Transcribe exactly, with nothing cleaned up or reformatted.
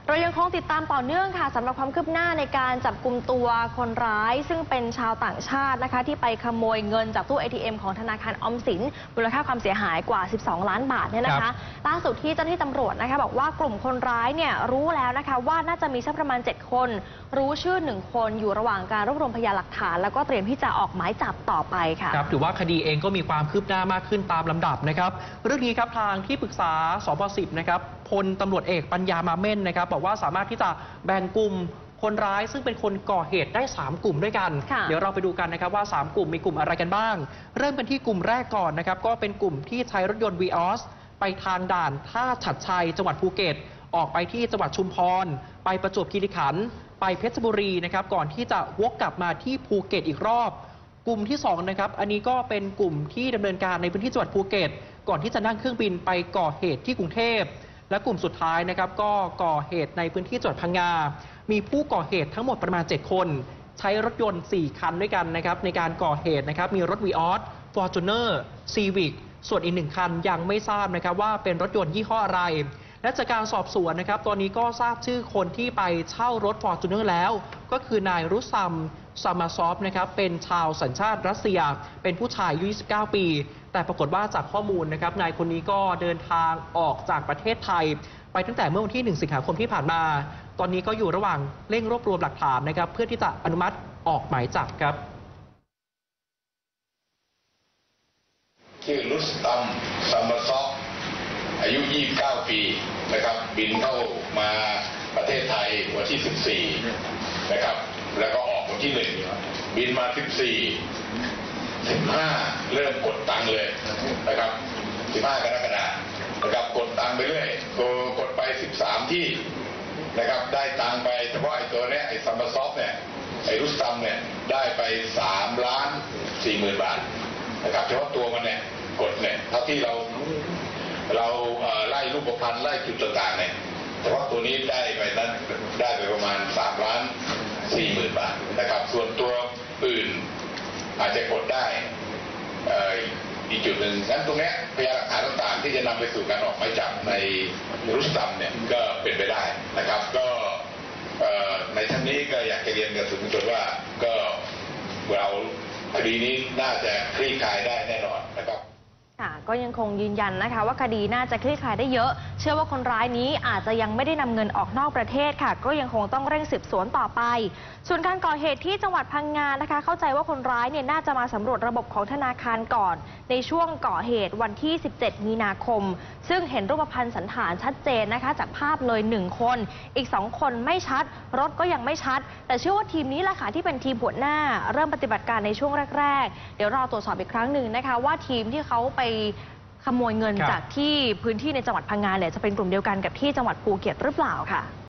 เรายังคงติดตามต่อเนื่องค่ะสำหรับความคืบหน้าในการจับกุมตัวคนร้ายซึ่งเป็นชาวต่างชาตินะคะที่ไปขโมยเงินจากตู้ เอ ที เอ็ม ของธนาคารออมสินมูลค่าความเสียหายกว่าสิบสองล้านบาทเนี่ยนะคะล่าสุดที่เจ้าหน้าที่ตำรวจนะคะบอกว่ากลุ่มคนร้ายเนี่ยรู้แล้วนะคะว่าน่าจะมีสักประมาณเจ็ดคนรู้ชื่อหนึ่งคนอยู่ระหว่างการรวบรวมพยานหลักฐานแล้วก็เตรียมที่จะออกหมายจับต่อไปค่ะครับถือว่าคดีเองก็มีความคืบหน้ามากขึ้นตามลำดับนะครับเรื่องนี้ครับทางที่ปรึกษาสบสิบนะครับพลตำรวจเอกปัญญามาเม่นนะครับบอกว่าสามารถที่จะแบ่งกลุ่มคนร้ายซึ่งเป็นคนก่อเหตุได้สามกลุ่มด้วยกันเดี๋ยวเราไปดูกันนะครับว่าสามกลุ่มมีกลุ่มอะไรกันบ้างเริ่มกันที่กลุ่มแรกก่อนนะครับก็เป็นกลุ่มที่ใช้รถยนต์ วีออส ไปทางด่านท่าฉัตรชัยจังหวัดภูเก็ตออกไปที่จังหวัดชุมพรไปประจวบคีรีขันธ์ไปเพชรบุรีนะครับก่อนที่จะวกกลับมาที่ภูเก็ตอีกรอบกลุ่มที่สองนะครับอันนี้ก็เป็นกลุ่มที่ดำเนินการในพื้นที่จังหวัดภูเก็ตก่อนที่จะนั่งเครื่องบินไปก่อเหตุที่กรุงเทพและกลุ่มสุดท้ายนะครับก็ก่อเหตุในพื้นที่จังหวัดพังงามีผู้ก่อเหตุทั้งหมดประมาณเจ็ดคนใช้รถยนต์สี่คันด้วยกันนะครับในการก่อเหตุนะครับมีรถ วีออส ฟอร์จูเนอร์ ซีวิกส่วนอีกหนึ่งคันยังไม่ทราบนะครับว่าเป็นรถยนต์ยี่ห้ออะไรและจากการสอบสวนนะครับตอนนี้ก็ทราบชื่อคนที่ไปเช่ารถ ฟอร์จูเนอร์ แล้วก็คือนายรุซัมซามาซอฟนะครับเป็นชาวสัญชาติรัสเซียเป็นผู้ชายอายุยี่สิบเก้าปีแต่ปรากฏว่าจากข้อมูลนะครับนายคนนี้ก็เดินทางออกจากประเทศไทยไปตั้งแต่เมื่อวันที่หนึ่งสิงหาคมที่ผ่านมาตอนนี้ก็อยู่ระหว่างเร่งรวบรวมหลักฐานนะครับเพื่อที่จะอนุมัติออกหมายจับครับชื่อรุสตัมซามาซอฟอายุยี่สิบเก้าปีนะครับบินเข้ามาประเทศไทยวันที่สิบสี่นะครับแล้วก็ออกวันที่หนึ่งบินมาสิบสี่ สิบห้าเริ่มกดตังค์เลยนะครับสิบห้ากรกฎาคมนะครับกดตังค์ไปเรื่อยกดไปสิบสามที่นะครับได้ตังค์ไปเฉพาะไอ้ตัวเนี้ยไอ้ซัมมาซอฟเนี่ยไอ้รุสตัมเนี่ยได้ไปสามล้านสี่หมื่นบาทนะครับเฉพาะตัวมันเนี่ยกดเนี่ยเท่าที่เราเราไล่รูปพรรณไล่จุดต่างๆเนี่ยเฉพาะตัวนี้ได้ไปนั้นได้ไปประมาณสามล้านสี่หมื่นบาทนะครับส่วนตัวอื่นอาจจะกดได้อีกจุดหนึ่งงั้นตรงนี้พยานหลักฐานต่างๆที่จะนำไปสู่การออกหมายจับในรุสตัมเนี่ยก็เป็นไปได้นะครับก็ในชั้นนี้ก็อยากจะเรียนกับสื่อมวลชนว่าก็เราคดีนี้น่าจะคลี่คลายได้แน่นอนนะครับค่ะก็ยังคงยืนยันนะคะว่าคดีน่าจะคลี่คลายได้เยอะเชื่อว่าคนร้ายนี้อาจจะยังไม่ได้นำเงินออกนอกประเทศค่ะก็ยังคงต้องเร่งสืบสวนต่อไปส่วนการก่อเหตุที่จังหวัดพังงานะคะเข้าใจว่าคนร้ายเนี่ยน่าจะมาสำรวจระบบของธนาคารก่อนในช่วงก่อเหตุวันที่สิบเจ็ดมีนาคมซึ่งเห็นรูปพรรณสันฐานชัดเจนนะคะจากภาพเลยหนึ่งคนอีกสองคนไม่ชัดรถก็ยังไม่ชัดแต่เชื่อว่าทีมนี้แหละค่ะที่เป็นทีมหัวหน้าเริ่มปฏิบัติการในช่วงแรกๆเดี๋ยวรอตรวจสอบอีกครั้งหนึ่งนะคะว่าทีมที่เขาไปขโมยเงินจากที่พื้นที่ในจังหวัดพังงาเนี่ยจะเป็นกลุ่มเดียวกันกับที่จังหวัดภูเก็ตหรือเปล่าค่ะ